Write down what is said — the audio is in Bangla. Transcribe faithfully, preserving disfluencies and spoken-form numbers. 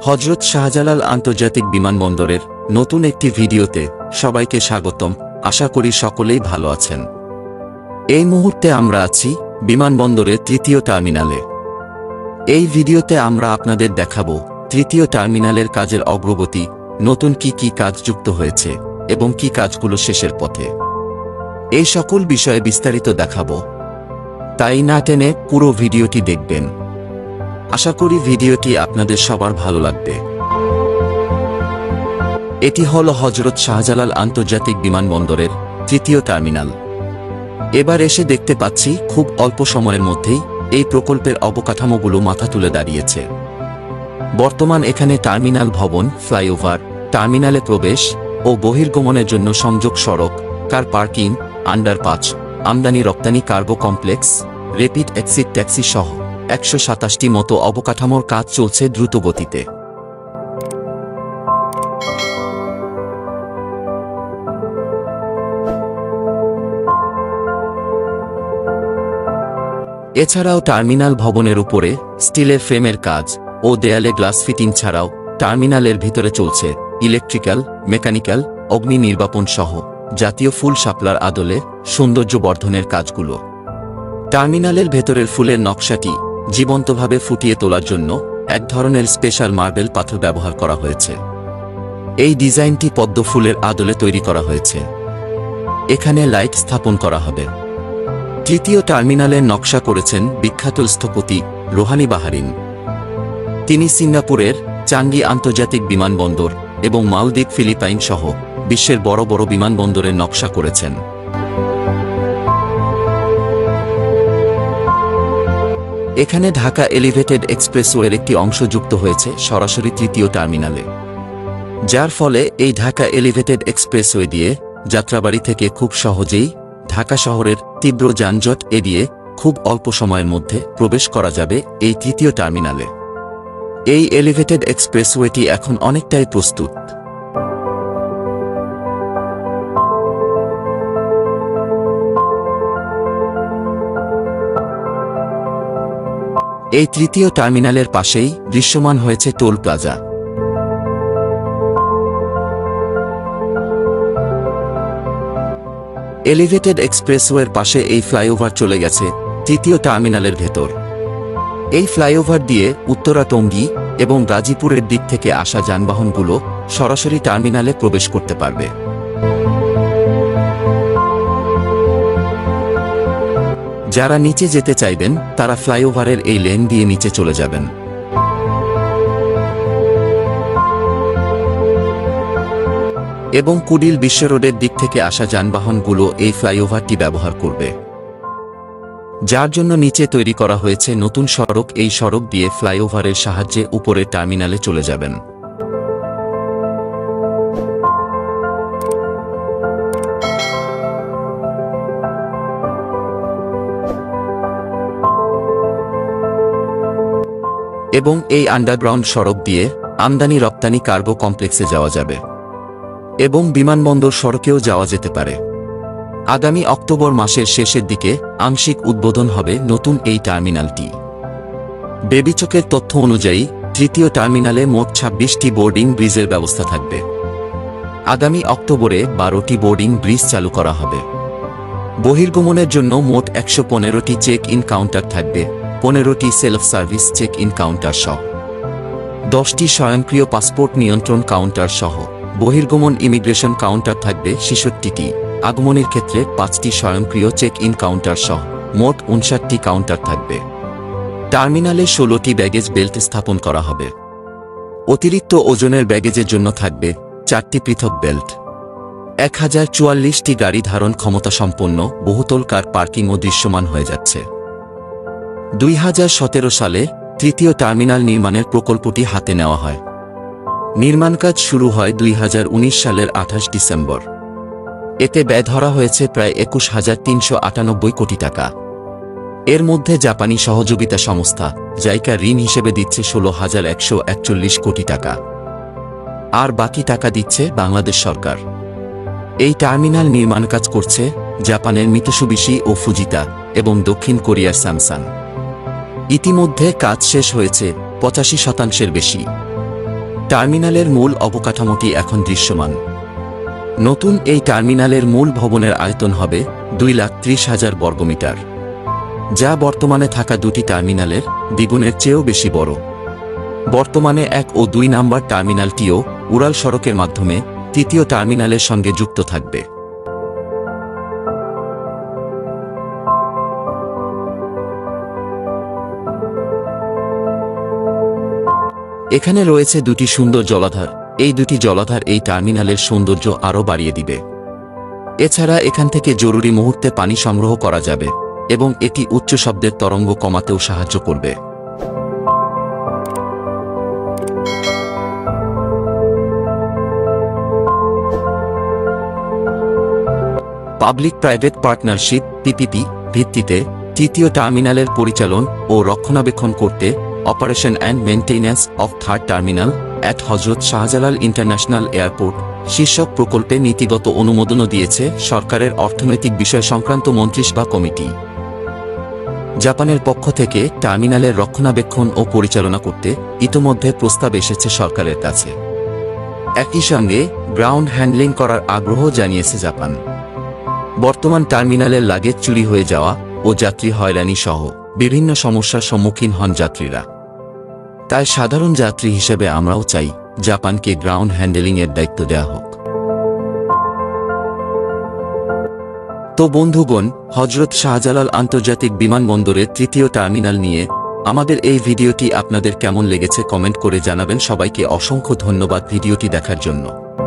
হযরত শাহজালাল আন্তর্জাতিক বিমানবন্দরের নতুন একটি ভিডিওতে সবাইকে স্বাগতম। আশা করি সকলেই ভালো আছেন। এই মুহূর্তে আমরা আছি বিমানবন্দরের তৃতীয় টার্মিনালে। এই ভিডিওতে আমরা আপনাদের দেখাবো তৃতীয় টার্মিনালের কাজের অগ্রগতি, নতুন কি কি কাজ যুক্ত হয়েছে এবং কি কাজগুলো শেষের পথে। এই সকল বিষয়ে বিস্তারিত দেখাবো, তাই না টেনে পুরো ভিডিওটি দেখবেন। আশা করি ভিডিওটি আপনাদের সবার ভালো লাগবে। এটি হল হযরত শাহজালাল আন্তর্জাতিক বিমানবন্দরের তৃতীয় টার্মিনাল। এবার এসে দেখতে পাচ্ছি খুব অল্প সময়ের মধ্যেই এই প্রকল্পের অবকাঠামোগুলো মাথা তুলে দাঁড়িয়েছে। বর্তমান এখানে টার্মিনাল ভবন, ফ্লাইওভার, টার্মিনালে প্রবেশ ও বহির্গমনের জন্য সংযোগ সড়ক, কার পার্কিং, আন্ডারপাস, আমদানি রপ্তানি cargo complex, rapid exit taxi সহ একশো সাতাশটি মতো অবকাঠামোর কাজ চলছে দ্রুত গতিতে। এছাড়াও টার্মিনাল ভবনের উপরে স্টিলের ফ্রেমের কাজ ও দেয়ালে গ্লাস ফিটিং ছাড়াও টার্মিনালের ভিতরে চলছে ইলেকট্রিক্যাল, মেকানিক্যাল, অগ্নি নির্বাপন সহ জাতীয় ফুল শাপলার আদলে সৌন্দর্য বর্ধনের কাজগুলো। টার্মিনালের ভেতরের ফুলের নকশাটি জীবন্তভাবে ফুটিয়ে তোলার জন্য এক ধরনের স্পেশাল মার্বেল পাথর ব্যবহার করা হয়েছে। এই ডিজাইনটি পদ্ম ফুলের আদলে তৈরি করা হয়েছে। এখানে লাইট স্থাপন করা হবে। তৃতীয় টার্মিনালের নকশা করেছেন বিখ্যাত স্থপতি রোহানি বাহারিন। তিনি সিঙ্গাপুরের চাঙ্গি আন্তর্জাতিক বিমানবন্দর এবং মালদ্বীপ, ফিলিপাইন সহ বিশ্বের বড় বড় বিমানবন্দরের নকশা করেছেন। এখানে ঢাকা এলিভেটেড এক্সপ্রেসওয়ের একটি অংশ যুক্ত হয়েছে সরাসরি তৃতীয় টার্মিনালে, যার ফলে এই ঢাকা এলিভেটেড এক্সপ্রেসওয়ে দিয়ে যাত্রাবাড়ি থেকে খুব সহজেই ঢাকা শহরের তীব্র যানজট এড়িয়ে খুব অল্প সময়ের মধ্যে প্রবেশ করা যাবে এই তৃতীয় টার্মিনালে। এই এলিভেটেড এক্সপ্রেসওয়েটি এখন অনেকটাই প্রস্তুত। এই তৃতীয় টার্মিনালের পাশেই দৃশ্যমান হয়েছে টোল প্লাজা। এলিভেটেড এক্সপ্রেসওয়ের পাশে এই ফ্লাইওভার চলে গেছে তৃতীয় টার্মিনালের ভেতর। এই ফ্লাইওভার দিয়ে উত্তরা, টঙ্গী এবং গাজীপুরের দিক থেকে আসা যানবাহনগুলো সরাসরি টার্মিনালে প্রবেশ করতে পারবে। যারা নিচে যেতে চাইবেন তারা ফ্লাইওভারের এই লেন দিয়ে নিচে চলে যাবেন। এবং কুড়িল বিশ্ব রোডের দিক থেকে আসা যানবাহনগুলো এই ফ্লাইওভারটি ব্যবহার করবে, যার জন্য নিচে তৈরি করা হয়েছে নতুন সড়ক। এই সড়ক দিয়ে ফ্লাইওভারের সাহায্যে উপরের টার্মিনালে চলে যাবেন। এবং এই আন্ডারগ্রাউন্ড সড়ক দিয়ে আমদানি রপ্তানি কার্গো কমপ্লেক্সে যাওয়া যাবে এবং বিমানবন্দর সড়কেও যাওয়া যেতে পারে। আগামী অক্টোবর মাসের শেষের দিকে আংশিক উদ্বোধন হবে নতুন এই টার্মিনালটি। বেবিচকের তথ্য অনুযায়ী তৃতীয় টার্মিনালে মোট ছাব্বিশটি বোর্ডিং ব্রিজের ব্যবস্থা থাকবে। আগামী অক্টোবরে বারোটি বোর্ডিং ব্রিজ চালু করা হবে। বহির্গমনের জন্য মোট একশো পনেরোটি চেক ইন কাউন্টার থাকবে, পনেরোটি self service check in counter সহ দশটি স্বয়ংক্রিয় পাসপোর্ট নিয়ন্ত্রণ কাউন্টার সহ বহির্গমন ইমিগ্রেশন কাউন্টার থাকবে ছেষট্টিটি। আগমনের ক্ষেত্রে পাঁচটি স্বয়ংক্রিয় চেক ইন কাউন্টার সহ মোট উনষাটটি কাউন্টার থাকবে। টার্মিনালে ষোলোটি ব্যাগেজ বেল্ট স্থাপন করা হবে। অতিরিক্ত ওজনের ব্যাগেজের জন্য থাকবে চারটি পৃথক বেল্ট। এক হাজার চুয়াল্লিশটি গাড়ি ধারণ ক্ষমতা সম্পন্ন বহুতল কার পার্কিংও দৃশ্যমান হয়ে যাচ্ছে। দুই হাজার সতেরো সালে তৃতীয় টার্মিনাল নির্মাণের প্রকল্পটি হাতে নেওয়া হয়। নির্মাণ কাজ শুরু হয় দুই হাজার উনিশ সালের আঠাশ ডিসেম্বর। এতে ব্যয় ধরা হয়েছে প্রায় একুশ হাজার তিনশো আটানব্বই কোটি টাকা। এর মধ্যে জাপানি সহযোগিতা সংস্থা জাইকা ঋণ হিসেবে দিচ্ছে ষোলো হাজার একশো একচল্লিশ কোটি টাকা, আর বাকি টাকা দিচ্ছে বাংলাদেশ সরকার। এই টার্মিনাল নির্মাণ কাজ করছে জাপানের মিতসুবিশি ও ফুজিতা এবং দক্ষিণ কোরিয়ার স্যামসাং। ইতিমধ্যে কাজ শেষ হয়েছে পঁচাশি শতাংশের বেশি। টার্মিনালের মূল অবকাঠামোটি এখন দৃশ্যমান। নতুন এই টার্মিনালের মূল ভবনের আয়তন হবে দুই লাখ ত্রিশ হাজার বর্গমিটার, যা বর্তমানে থাকা দুটি টার্মিনালের দ্বিগুণের চেয়েও বেশি বড়। বর্তমানে এক ও দুই নাম্বার টার্মিনালটিও উড়াল সড়কের মাধ্যমে তৃতীয় টার্মিনালের সঙ্গে যুক্ত থাকবে। এখানে রয়েছে দুটি সুন্দর জলাধার। এই দুটি জলাধার এই টার্মিনালের সৌন্দর্য আরও বাড়িয়ে দিবে। এছাড়া এখান থেকে জরুরি মুহূর্তে পানি সংগ্রহ করা যাবে এবং এটি উচ্চ শব্দের তরঙ্গ কমাতেও সাহায্য করবে। পাবলিক প্রাইভেট পার্টনারশিপ পিপিপি ভিত্তিতে তৃতীয় টার্মিনালের পরিচালন ও রক্ষণাবেক্ষণ করতে operation and maintenance of third terminal at Hazrat Shahjalal international airport শীর্ষক প্রকল্পে নীতিগত অনুমোদনও দিয়েছে সরকারের অর্থনৈতিক বিষয় সংক্রান্ত মন্ত্রিসভা কমিটি। জাপানের পক্ষ থেকে টার্মিনালের রক্ষণাবেক্ষণ ও পরিচালনা করতে ইতোমধ্যে প্রস্তাব এসেছে সরকারের কাছে। একই সঙ্গে গ্রাউন্ড হ্যান্ডলিং করার আগ্রহ জানিয়েছে জাপান। বর্তমান টার্মিনালের লাগেজ চুরি হয়ে যাওয়া ও যাত্রী হয়রানি সহ বিভিন্ন সমস্যার সম্মুখীন হন যাত্রীরা। তাই সাধারণ যাত্রী হিসেবে আমরাও চাই জাপানকে গ্রাউন্ড হ্যান্ডলিংয়ের দায়িত্ব দেওয়া হোক। তো বন্ধুগণ, হযরত শাহজালাল আন্তর্জাতিক বিমানবন্দরের তৃতীয় টার্মিনাল নিয়ে আমাদের এই ভিডিওটি আপনাদের কেমন লেগেছে কমেন্ট করে জানাবেন। সবাইকে অসংখ্য ধন্যবাদ ভিডিওটি দেখার জন্য।